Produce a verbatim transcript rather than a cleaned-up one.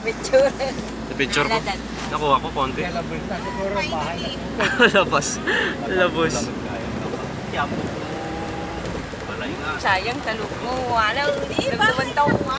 Picture. Sa picture ko. Nakuha ko konti. Labas. Labas. Sayang talog mo. Wala, di ba?